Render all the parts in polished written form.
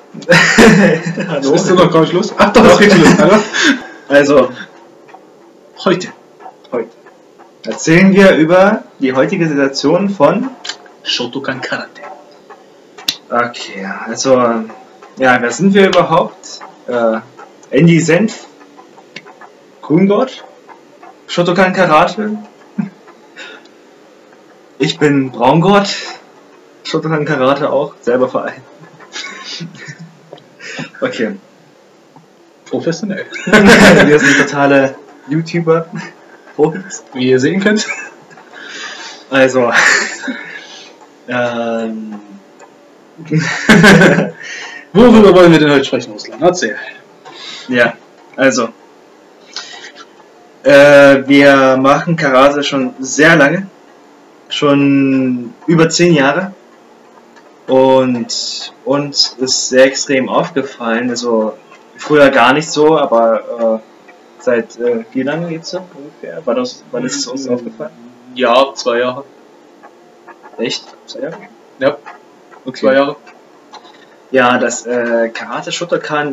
Hallo? Ist noch gar nicht los? Ach doch, das geht schon los. Also, heute erzählen wir über die heutige Situation von Shotokan Karate. Okay, also, ja, wer sind wir überhaupt? Andy Senf, Grüngott, Shotokan Karate. Ich bin Braungott, Shotokan Karate auch, selber Verein. Okay. Professionell. Wir sind totale YouTuber. Profis. Wie ihr sehen könnt. Also. Worüber wollen wir denn heute sprechen, Ruslan? Erzähl. Ja, also. Wir machen Karate schon sehr lange. Schon über 10 Jahre. Und uns ist sehr extrem aufgefallen. Also früher gar nicht so, aber seit wie lange jetzt so ungefähr? Wann ist es uns aufgefallen? Ja, 2 Jahre. Echt? 2 Jahre? Ja, okay. 2 Jahre. Ja, dass Karate Shotokan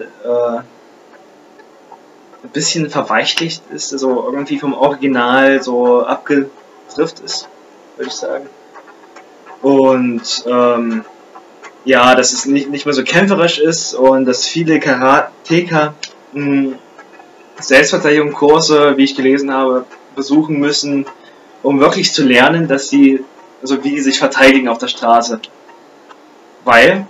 ein bisschen verweichlicht ist, also irgendwie vom Original so abgedriftet ist, würde ich sagen. Und ja, dass es nicht mehr so kämpferisch ist und dass viele Karateka Selbstverteidigungskurse, wie ich gelesen habe, besuchen müssen, um wirklich zu lernen, dass sie, also wie sie sich verteidigen auf der Straße. Weil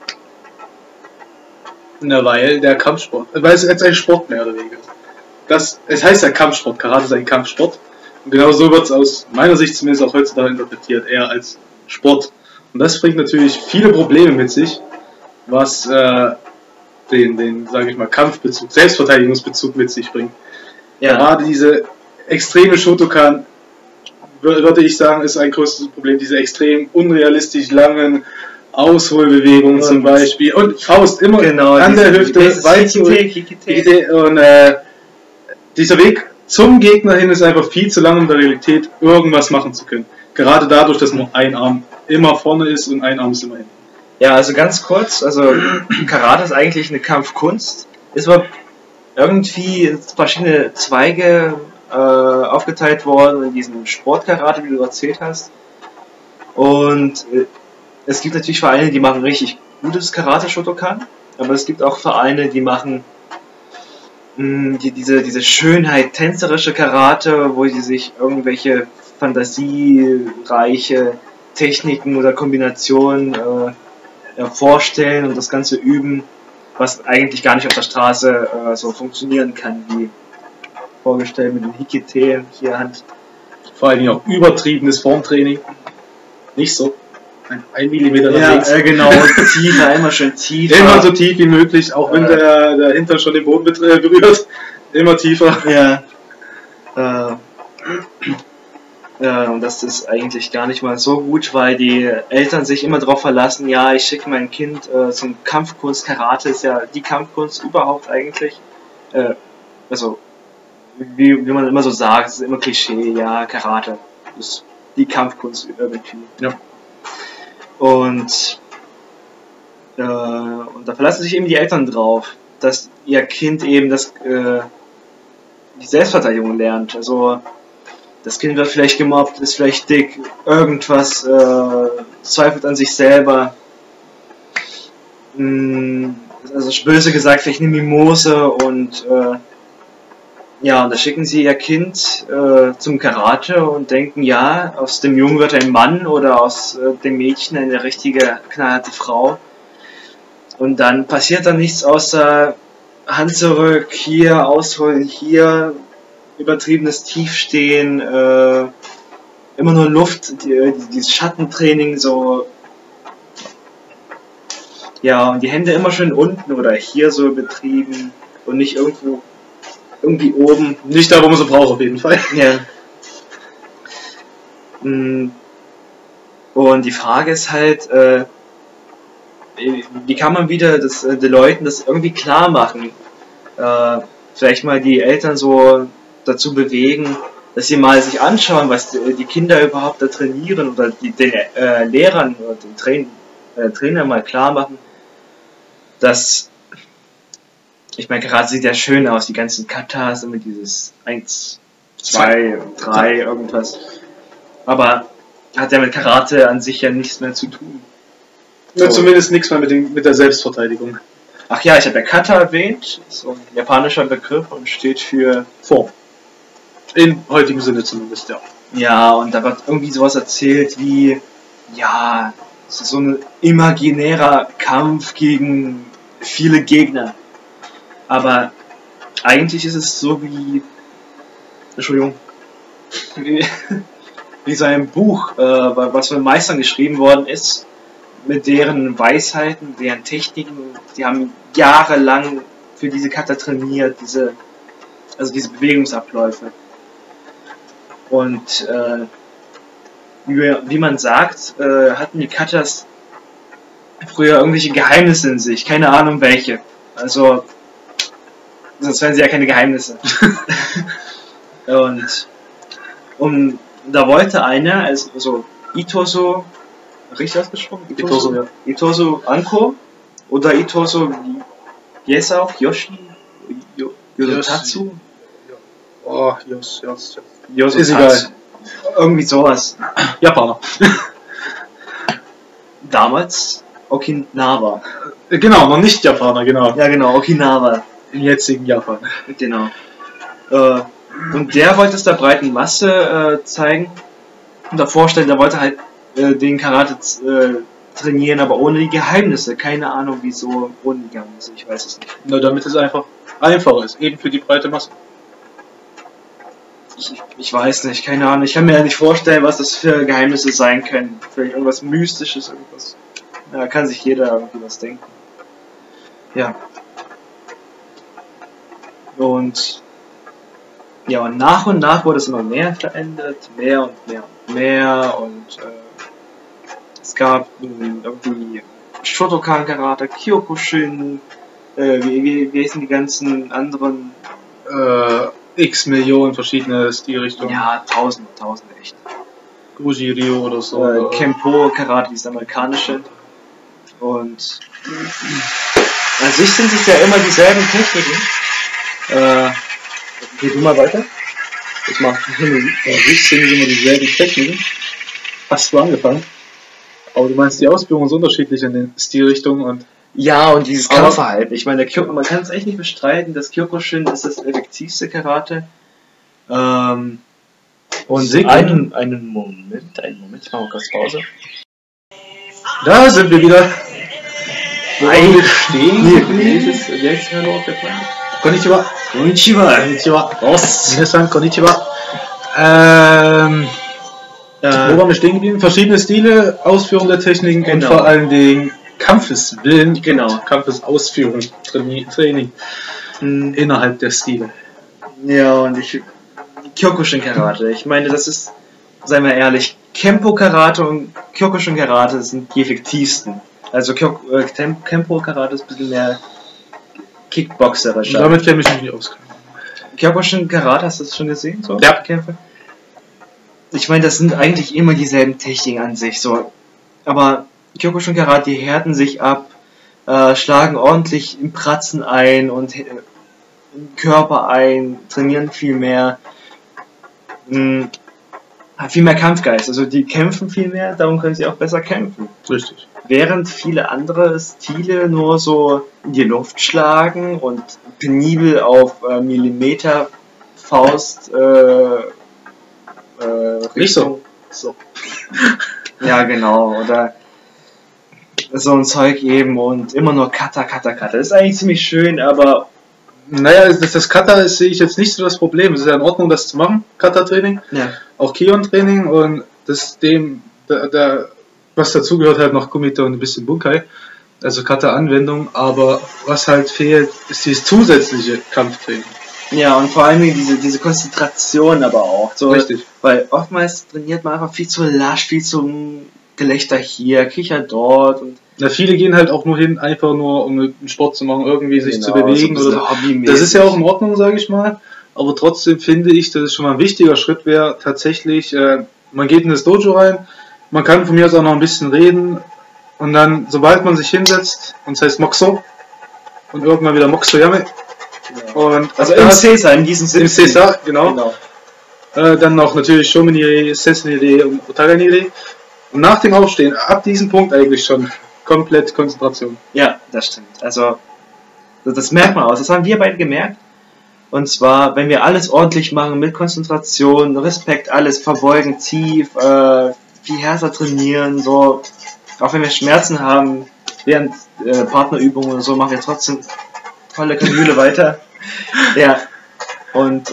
Der Kampfsport, weil es jetzt ein Sport mehr oder weniger ist. Es heißt ja Kampfsport, Karate ist ein Kampfsport. Und genau so wird es aus meiner Sicht zumindest auch heutzutage interpretiert, eher als Sport. Und das bringt natürlich viele Probleme mit sich, was den sage ich mal, Kampfbezug, Selbstverteidigungsbezug mit sich bringt. Ja. Gerade diese extreme Shotokan, würde ich sagen, ist ein größtes Problem, diese extrem unrealistisch langen Ausholbewegungen zum Beispiel und Faust immer genau, an der Hüfte, weit zurück. Und dieser Weg zum Gegner hin ist einfach viel zu lang, um in der Realität irgendwas machen zu können. Gerade dadurch, dass nur ein Arm immer vorne ist und ein Arm ist immer hinten. Ja, also ganz kurz, also Karate ist eigentlich eine Kampfkunst, ist aber irgendwie in verschiedene Zweige aufgeteilt worden in diesen Sportkarate, wie du erzählt hast. Und es gibt natürlich Vereine, die machen richtig gutes Karate Shotokan, aber es gibt auch Vereine, die machen diese Schönheit, tänzerische Karate, wo sie sich irgendwelche fantasiereiche Techniken oder Kombinationen vorstellen und das Ganze üben, was eigentlich gar nicht auf der Straße so funktionieren kann, wie vorgestellt mit dem Hikite hier Hand. Vor allem auch übertriebenes Formtraining. Nicht so. 1 Millimeter nach links. Ja, genau, tiefer, immer schön tiefer. Immer so tief wie möglich, auch wenn der Hintern schon den Boden berührt. Immer tiefer. Ja. Und das ist eigentlich gar nicht mal so gut, weil die Eltern sich immer darauf verlassen, ja, ich schicke mein Kind zum Kampfkunst. Karate ist ja die Kampfkunst überhaupt eigentlich. Also, wie man immer so sagt, es ist immer Klischee, ja, Karate ist die Kampfkunst irgendwie. Ja. Und da verlassen sich eben die Eltern drauf, dass ihr Kind eben die Selbstverteidigung lernt. Also das Kind wird vielleicht gemobbt, ist vielleicht dick, irgendwas, zweifelt an sich selber. Also böse gesagt, vielleicht eine Mimose und ja, und da schicken sie ihr Kind zum Karate und denken, ja, aus dem Jungen wird ein Mann oder aus dem Mädchen eine richtige, knallharte Frau. Und dann passiert dann nichts außer Hand zurück, hier, ausholen, hier, übertriebenes Tiefstehen, immer nur Luft, dieses Schattentraining, so. Ja, und die Hände immer schön unten oder hier so betrieben und nicht irgendwie oben. Nicht da, wo man sie braucht, auf jeden Fall. Ja. Und die Frage ist halt, wie kann man wieder den Leuten das irgendwie klar machen? Vielleicht mal die Eltern so dazu bewegen, dass sie mal sich anschauen, was die Kinder überhaupt da trainieren oder den Lehrern oder den Trainer mal klar machen, dass, ich meine, Karate sieht ja schön aus, die ganzen Katas, immer dieses 1, 2, 3, irgendwas. Aber hat ja mit Karate an sich ja nichts mehr zu tun. Ja, zumindest nichts mehr mit der Selbstverteidigung. Ach ja, ich habe ja Kata erwähnt, so ein japanischer Begriff und steht für Form. Im heutigen Sinne zumindest, ja. Ja, und da wird irgendwie sowas erzählt wie, ja, es ist so ein imaginärer Kampf gegen viele Gegner. Aber eigentlich ist es so wie, Entschuldigung, wie so ein Buch, was von Meistern geschrieben worden ist, mit deren Weisheiten, deren Techniken, die haben jahrelang für diese Kata trainiert, diese Bewegungsabläufe. Und wie man sagt, hatten die Katas früher irgendwelche Geheimnisse in sich, keine Ahnung welche. Also, sonst wären sie ja keine Geheimnisse. Und da wollte einer, also Itoso, richtig ausgesprochen? Itoso, ja. Itoso Anko oder Itoso Yesao, Yoshi, Yosotatsu? Oh, Yosotatsu. Ist egal. Irgendwie sowas. Japaner. Damals Okinawa. Genau, noch nicht Japaner, genau. Ja genau, Okinawa. Im jetzigen Japan. Genau. Und der wollte es der breiten Masse zeigen und vorstellen, der wollte halt den Karate trainieren, aber ohne die Geheimnisse. Keine Ahnung wieso ohne die Geheimnisse, ich weiß es nicht. Nur damit es einfacher ist, eben für die breite Masse. Ich weiß nicht, keine Ahnung. Ich kann mir ja nicht vorstellen, was das für Geheimnisse sein können. Vielleicht irgendwas Mystisches, irgendwas. Ja, kann sich jeder irgendwie was denken. Ja. Und nach und nach wurde es immer mehr verändert, mehr und mehr und mehr und es gab irgendwie Shotokan-Karate, Kyokushin, wie heißen die ganzen anderen? X Millionen verschiedene Stilrichtungen. Ja, tausende echt. Guji Ryo oder so. Kempo, Karate, das amerikanische. Und an sich sind es ja immer dieselben Techniken. Geh du mal weiter. Ich mach hin. An sich sind es immer dieselben Techniken. Hast du angefangen? Aber du meinst, die Ausführungen sind unterschiedlich in den Stilrichtungen und. Ja, und dieses Kampfverhalten. Ich meine, man kann es echt nicht bestreiten, das Kyokushin ist das effektivste Karate. Und einen Moment, ich mache mal kurz Pause. Da sind wir wieder. Wo wir stehen. Konnichiwa. Konnichiwa. Minasan, konnichiwa. Wo waren wir stehen geblieben? Verschiedene Stile, Ausführung der Techniken und vor allen Dingen Kampfeswillen, Kampfesausführung, Training innerhalb der Stile. Ja, und Kyokushin Karate, ich meine, das ist, seien wir ehrlich, Kempo Karate und Kyokushin Karate sind die effektivsten. Also Kempo Karate ist ein bisschen mehr kickboxerischer. Damit kenne ich mich nicht aus. Kyokushin Karate, hast du das schon gesehen? So? Ja. Kämpfe? Ich meine, das sind eigentlich immer dieselben Techniken an sich, so. Aber Kyokushin Karate, die härten sich ab, schlagen ordentlich im Pratzen ein und im Körper ein, trainieren viel mehr, haben viel mehr Kampfgeist. Also die kämpfen viel mehr, darum können sie auch besser kämpfen. Richtig. Während viele andere Stile nur so in die Luft schlagen und penibel auf Millimeter Faust Nicht so. Ja, genau. Oder so ein Zeug eben und immer nur Kata. Das ist eigentlich ziemlich schön, aber. Naja, das Kata sehe ich jetzt nicht so das Problem. Es ist ja in Ordnung, das zu machen, Kata-Training. Ja. Auch Kion-Training und das was dazugehört halt noch Kumite und ein bisschen Bunkai. Also Kata-Anwendung, aber was halt fehlt, ist dieses zusätzliche Kampftraining. Ja, und vor allem diese Konzentration aber auch. So, richtig. Weil oftmals trainiert man einfach viel zu lasch, viel zu Gelächter hier, Kicher dort. Und ja, viele gehen halt auch nur hin, einfach nur um einen Sport zu machen, irgendwie sich zu genau, bewegen. so oder das ist ja auch in Ordnung, sage ich mal. Aber trotzdem finde ich, dass es schon mal ein wichtiger Schritt wäre, tatsächlich, man geht in das Dojo rein, man kann von mir aus auch noch ein bisschen reden und dann, sobald man sich hinsetzt, und das heißt Moxo, und irgendwann wieder Moxoyame. Genau. Und Also im Caesar, in diesem Sinne. im Caesar, genau. Dann noch natürlich Shomenire, Sesnire und Otaganire. Und nach dem Aufstehen, ab diesem Punkt eigentlich schon komplett Konzentration. Ja, das stimmt. Also, das merkt man aus. Das haben wir beide gemerkt. Und zwar, wenn wir alles ordentlich machen, mit Konzentration, Respekt, alles verbeugen, tief, viel härter trainieren, so, auch wenn wir Schmerzen haben, während Partnerübungen oder so, machen wir trotzdem tolle Kanüle weiter. Ja, und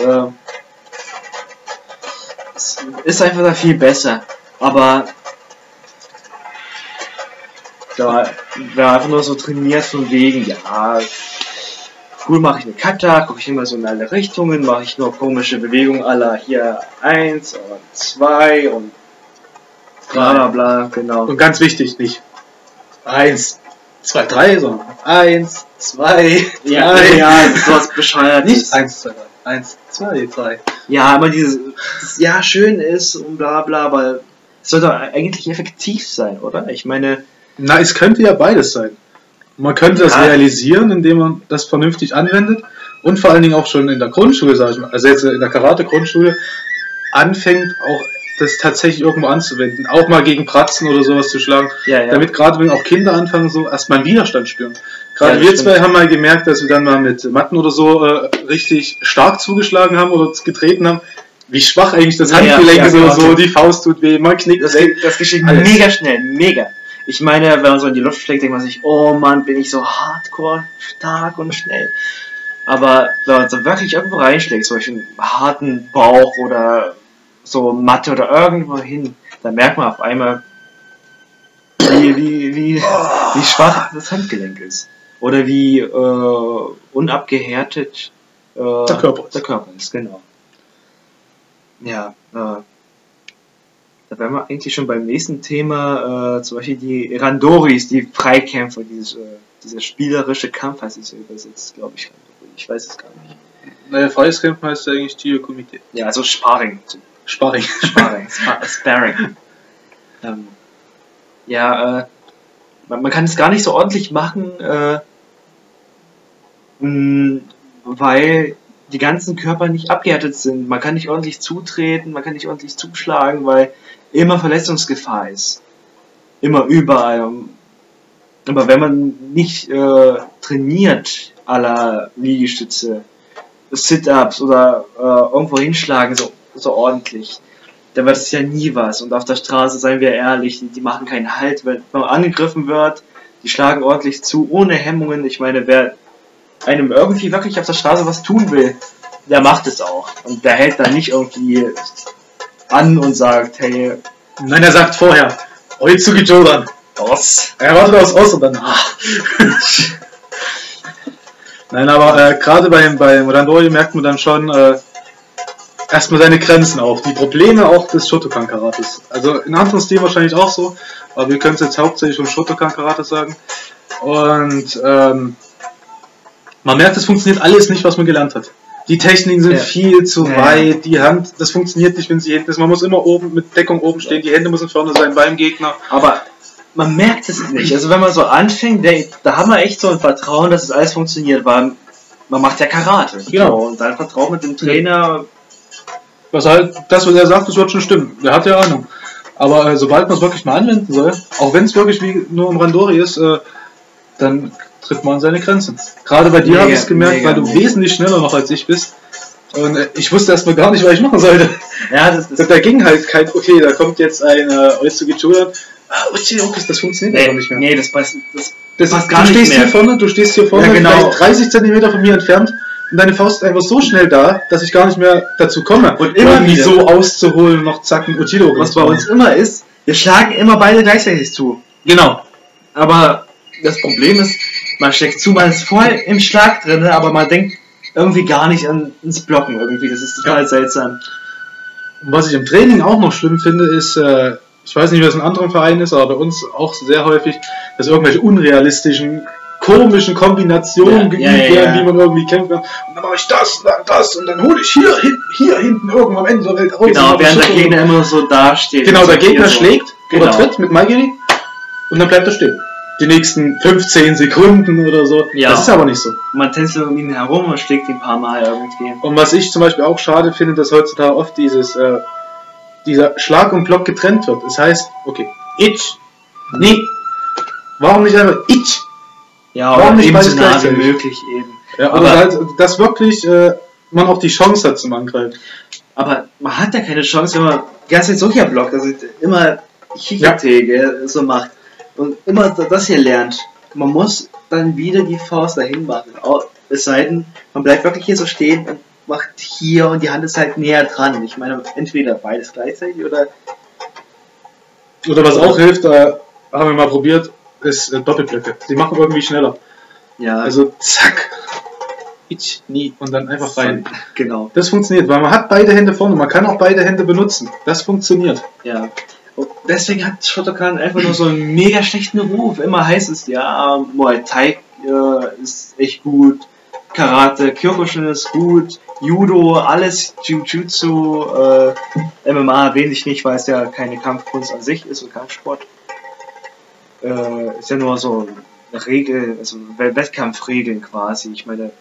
es ist einfach da viel besser. Aber da einfach nur so trainiert von wegen, ja, cool, mache ich eine Kata, gucke ich immer so in alle Richtungen, mache ich nur komische Bewegungen aller hier 1 und 2 und bla bla bla, genau. Und ganz wichtig, nicht 1, 2, 3, sondern 1, 2, 3. Ja, sowas bescheuert. Nicht 1, 2, 3. 1, 2, 3. Ja, aber dieses, ja, schön ist und bla bla, aber es sollte eigentlich effektiv sein, oder? Ich meine... Na, es könnte ja beides sein. Man könnte das realisieren, indem man das vernünftig anwendet und vor allen Dingen auch schon in der Grundschule, sag ich mal, also jetzt in der Karate-Grundschule, anfängt auch das tatsächlich irgendwo anzuwenden. Auch mal gegen Pratzen oder sowas zu schlagen. Ja. Damit gerade wenn auch Kinder anfangen, so erstmal einen Widerstand spüren. Gerade Ja, wir stimmt. zwei haben mal gemerkt, dass wir dann mal mit Matten oder so richtig stark zugeschlagen haben oder getreten haben. Wie schwach eigentlich das Handgelenk ist oder so, die Faust tut weh, man knickt weg. Das geschieht Alles. mega schnell, mega. Ich meine, wenn man so in die Luft schlägt, denkt man sich, oh Mann, bin ich so hardcore, stark und schnell. Aber wenn man so wirklich irgendwo reinschlägt, so einen harten Bauch oder so Matte oder irgendwo hin, dann merkt man auf einmal, wie schwach das Handgelenk ist. Oder wie unabgehärtet Der Körper ist, genau. Ja, da wären wir eigentlich schon beim nächsten Thema, zum Beispiel die Randoris, die Freikämpfer, dieser spielerische Kampf heißt es übersetzt, glaube ich. Ich weiß es gar nicht. Naja, freies Kämpfen heißt ja eigentlich Tio-Komitee. Ja, also Sparring. Sparring. Sparring. Man kann es gar nicht so ordentlich machen, weil die ganzen Körper nicht abgehärtet sind. Man kann nicht ordentlich zutreten, man kann nicht ordentlich zuschlagen, weil immer Verletzungsgefahr ist. Immer überall. Aber wenn man nicht trainiert, à la Liegestütze, Sit-Ups oder irgendwo hinschlagen, so ordentlich, dann wird es ja nie was. Und auf der Straße, seien wir ehrlich, die machen keinen Halt. Wenn man angegriffen wird, die schlagen ordentlich zu, ohne Hemmungen. Ich meine, wer einem irgendwie wirklich auf der Straße was tun will, der macht es auch. Und der hält dann nicht irgendwie an und sagt, hey, Nein, er sagt vorher, Oitsuki Jodan. was? Er wartet aufs Aus und dann. Nein, aber gerade beim Randori merkt man dann schon erstmal seine Grenzen auch, die Probleme auch des Shotokan-Karates. Also in anderen Stilen wahrscheinlich auch so, aber wir können es jetzt hauptsächlich um Shotokan-Karate sagen. Und man merkt, es funktioniert alles nicht, was man gelernt hat. Die Techniken sind viel zu weit, die Hand, das funktioniert nicht, wenn sie hinten ist. Man muss immer oben mit Deckung oben stehen, die Hände müssen vorne sein beim Gegner. Aber man merkt es nicht. Also wenn man so anfängt, da haben wir echt so ein Vertrauen, dass es alles funktioniert, weil man macht ja Karate. Genau. So, und dann vertraut man dem Trainer. Was halt, das, was er sagt, das wird schon stimmen. Der hat ja Ahnung. Aber sobald man es wirklich mal anwenden soll, auch wenn es wirklich wie nur im Randori ist, dann tritt man an seine Grenzen. Gerade bei dir habe ich es gemerkt, weil du wesentlich schneller noch als ich bist. Und ich wusste erstmal gar nicht, was ich machen sollte. Ja, da ging halt kein, okay, da kommt jetzt ein Oitsuki Jodan. Das funktioniert einfach nicht mehr. Nee, das passt gar nicht mehr. Du stehst hier vorne, ja, genau. vielleicht 30 cm von mir entfernt und deine Faust ist einfach so schnell da, dass ich gar nicht mehr dazu komme. Und immer wieder so auszuholen, noch zack, ein Uchido. Was bei uns immer ist, wir schlagen immer beide gleichzeitig zu. Genau. Aber das Problem ist, man schlägt zu, man ist voll im Schlag drin, aber man denkt irgendwie gar nicht ins Blocken irgendwie. Das ist total seltsam. Und was ich im Training auch noch schlimm finde, ist, ich weiß nicht, wie es in anderen Vereinen ist, aber bei uns auch sehr häufig, dass irgendwelche unrealistischen, komischen Kombinationen geübt werden, wie man irgendwie kämpfen kann. Und dann mache ich das und dann das und dann hole ich hier hinten irgendwo am Ende der Welt aus. Genau, während der Gegner immer so dasteht. Genau, der Gegner schlägt oder tritt mit Maigiri und dann bleibt er stehen. die nächsten 15 Sekunden oder so. Ja. Das ist aber nicht so. Man tänzelt um ihn herum und schlägt ihn ein paar Mal irgendwie. Und was ich zum Beispiel auch schade finde, dass heutzutage oft dieser Schlag und Block getrennt wird. Das heißt, okay, ich, nee, warum nicht einfach ich? Ja, warum oder nicht eben beides so nah wie gleichzeitig? möglich eben. Ja, aber oder halt, dass wirklich man auch die Chance hat zum Angreifen. Aber man hat ja keine Chance, wenn man die ganze Zeit so hier blockt, also immer Chichete so macht und immer das hier lernt. Man muss dann wieder die Faust dahin machen. Es sei denn, man bleibt wirklich hier so stehen und macht hier und die Hand ist halt näher dran. Ich meine, entweder beides gleichzeitig oder... Oder was auch hilft, da haben wir mal probiert, ist Doppelblöcke. Die machen irgendwie schneller. Ja, Also zack, ich, nie und dann einfach rein. genau. Das funktioniert, weil man hat beide Hände vorne, man kann auch beide Hände benutzen. Das funktioniert. Ja. Und deswegen hat Shotokan einfach nur so einen mega schlechten Ruf. Immer heißt es, ja, Muay Thai ist echt gut, Karate, Kyokushin ist gut, Judo, alles, Jiu-Jitsu, MMA erwähne ich nicht, weil es ja keine Kampfkunst an sich ist und Kampfsport. Ist ja nur so eine Regel, also Wettkampfregeln quasi. Ich meine,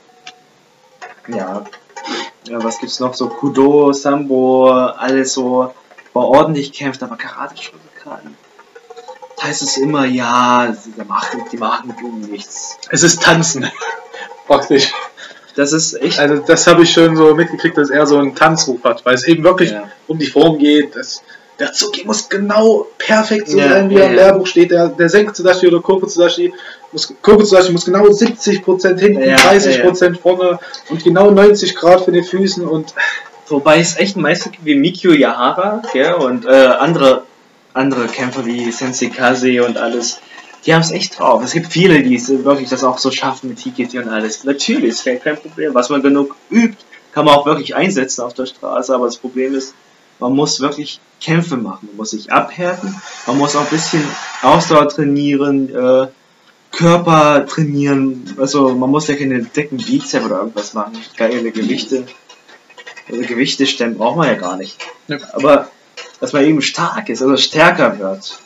ja, was gibt's noch? So Kudo, Sambo, alles so, war ordentlich kämpft, aber Karate Shotokan. Heißt es immer, ja, die machen nichts. Es ist Tanzen. Praktisch. Das ist echt. Also das habe ich schon so mitgekriegt, dass er so einen Tanzruf hat, weil es eben wirklich um die Form geht. Der Zuki muss genau perfekt so sein, wie er im Lehrbuch steht. Der Senkutsudashi oder Kokutsudashi muss genau 70% hinten, 30% vorne und genau 90 Grad für die Füßen. Und wobei es echt ein Meister gibt wie Mikio Yahara, gell, und andere Kämpfer wie Sensei Kase und alles. Die haben es echt drauf. Es gibt viele, die es wirklich das auch so schaffen mit TKT und alles. Natürlich, ist kein Problem. Was man genug übt, kann man auch wirklich einsetzen auf der Straße. Aber das Problem ist, man muss wirklich Kämpfe machen. Man muss sich abhärten. Man muss auch ein bisschen Ausdauer trainieren, Körper trainieren. Also man muss ja keine dicken Bizep oder irgendwas machen. Geile Gewichte. Also Gewichte stemmen braucht man ja gar nicht. Ja. Aber dass man eben stark ist, also stärker wird.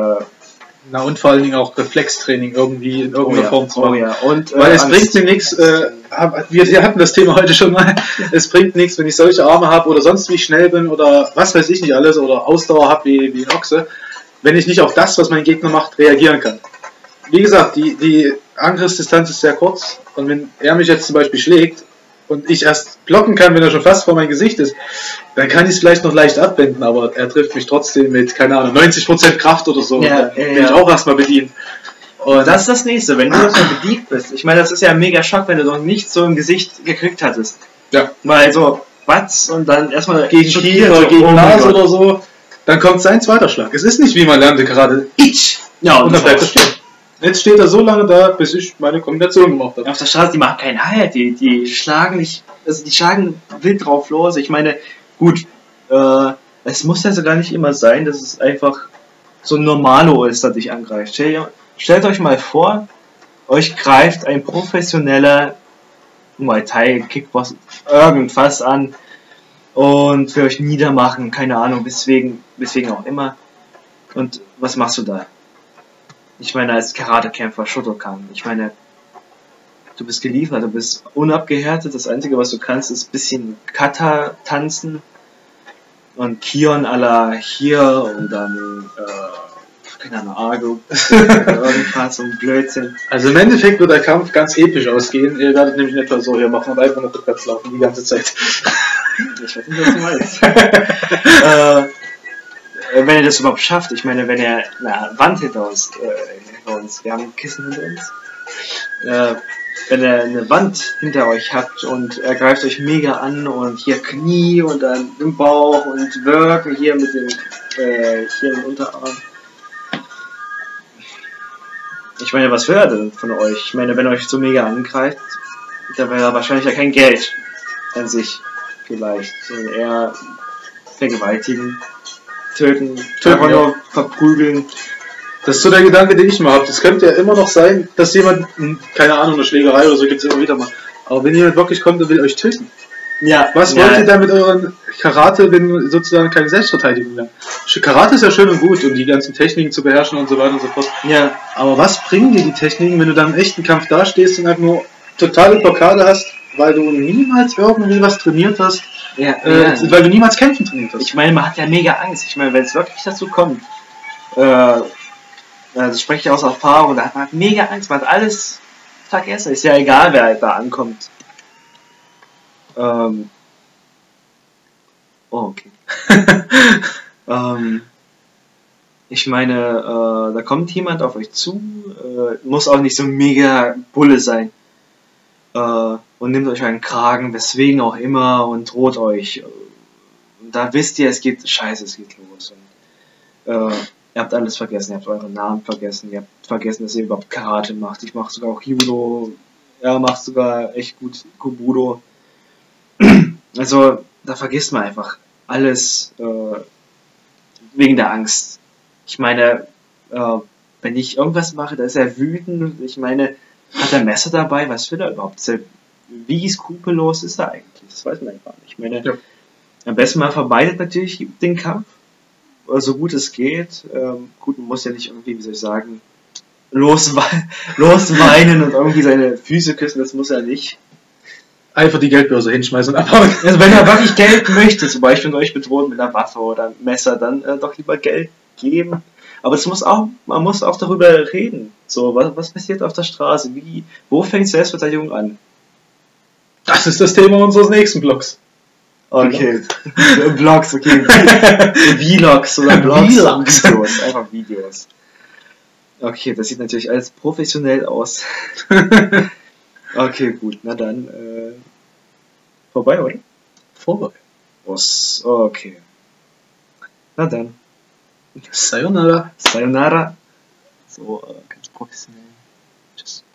Na und vor allen Dingen auch Reflextraining irgendwie in irgendeiner Form zu machen. Oh ja. Und, weil es bringt mir nichts, wir hatten das Thema heute schon mal, es bringt nichts, wenn ich solche Arme habe oder sonst wie schnell bin oder was weiß ich nicht alles oder Ausdauer habe wie ein Ochse, wenn ich nicht auf das, was mein Gegner macht, reagieren kann. Wie gesagt, die Angriffsdistanz ist sehr kurz und wenn er mich jetzt zum Beispiel schlägt und ich erst blocken kann, wenn er schon fast vor mein Gesicht ist, dann kann ich es vielleicht noch leicht abwenden, aber er trifft mich trotzdem mit, keine Ahnung, 90% Kraft oder so. Ja, bin ich auch erstmal bedient. Und das ist das Nächste, wenn du erstmal bedient bist. Ich meine, das ist ja ein mega Schock, wenn du noch nicht so im Gesicht gekriegt hattest. Ja. Weil so, was? Und dann erstmal gegen Kiefer, so, gegen Nase oder so, dann kommt sein zweiter Schlag. Es ist nicht wie man lernte gerade. Ja, und dann bleibt er stehen. Jetzt steht er so lange da, bis ich meine Kombination gemacht habe. Auf der Straße, die machen keinen Halt, die schlagen nicht, also die schlagen wild drauf los. Ich meine, gut, es muss ja sogar nicht immer sein, dass es einfach so ein Normalo ist, der dich angreift. Stellt euch mal vor, euch greift ein professioneller Muay Thai, Kickbox, irgendwas an und will euch niedermachen, keine Ahnung, weswegen auch immer. Und was machst du da? Ich meine, als Karatekämpfer, Shotokan, ich meine, du bist geliefert, du bist unabgehärtet, das Einzige, was du kannst, ist ein bisschen Kata tanzen und Kion à la hier und dann, keine Ahnung, Argo, irgendwas, so ein Blödsinn. Also im Endeffekt wird der Kampf ganz episch ausgehen, ihr werdet nämlich nicht etwa so hier machen und einfach nur rückwärts laufen die ganze Zeit. Ich weiß nicht, was du meinst. Wenn er das überhaupt schafft, ich meine, wenn er eine Wand hinter uns, wir haben ein Kissen hinter uns, wenn er eine Wand hinter euch habt und er greift euch mega an und hier Knie und dann im Bauch und Wirken hier mit dem, hier im Unterarm. Ich meine, was will er denn von euch? Ich meine, wenn er euch so mega angreift, da wäre er wahrscheinlich ja kein Geld an sich vielleicht, sondern eher vergewaltigen. Töten, einfach nur verprügeln. Das ist so der Gedanke, den ich mal habe. Das könnte ja immer noch sein, dass jemand, keine Ahnung, eine Schlägerei oder so gibt es immer wieder mal. Aber wenn jemand wirklich kommt und will euch töten, Ja, Was ja, wollt ihr da mit euren Karate, wenn sozusagen keine Selbstverteidigung mehr? Karate ist ja schön und gut und die ganzen Techniken zu beherrschen und so weiter und so fort. Ja, Aber was bringen dir die Techniken, wenn du dann im echten Kampf dastehst und halt nur totale Blockade hast, weil du niemals irgendwie was trainiert hast, ja, weil du niemals Kämpfen trainiert hast? Ich meine, man hat ja mega Angst. Ich meine, wenn es wirklich dazu kommt, also spreche ich aus Erfahrung, da hat man mega Angst, man hat alles vergessen. Ist ja egal, wer halt da ankommt. Oh, okay. Ich meine, da kommt jemand auf euch zu, muss auch nicht so mega Bulle sein. Und nimmt euch einen Kragen, weswegen auch immer, und droht euch. Und da wisst ihr, es geht los. Und, ihr habt alles vergessen, ihr habt euren Namen vergessen, ihr habt vergessen, dass ihr überhaupt Karate macht. Ich mache sogar auch Judo, er macht sogar echt gut Kobudo. Also, da vergisst man einfach alles wegen der Angst. Ich meine, wenn ich irgendwas mache, da ist er wütend. Ich meine, hat er Messer dabei? Was will er überhaupt? Wie skrupellos ist er eigentlich? Das weiß man einfach nicht. Ich meine, am besten man vermeidet natürlich den Kampf, so gut es geht. Gut, man muss ja nicht irgendwie, wie soll ich sagen, losweinen und irgendwie seine Füße küssen, das muss er nicht. Einfach die Geldbörse hinschmeißen und abhauen. Also wenn er wirklich Geld möchte, zum Beispiel und euch bedroht mit einer Waffe oder einem Messer, dann doch lieber Geld geben. Aber man muss auch darüber reden. So, was passiert auf der Straße? Wo fängt Selbstverteidigung an? Das ist das Thema unseres nächsten Blogs. Okay. Vlogs, okay. Vlogs oder Blogs. Vlogs. Videos, einfach Videos. Okay, das sieht natürlich alles professionell aus. Okay, gut, na dann, vorbei, oder? Vorbei. Okay. Na dann. Sayonara. Sayonara. So, ganz professionell. Tschüss.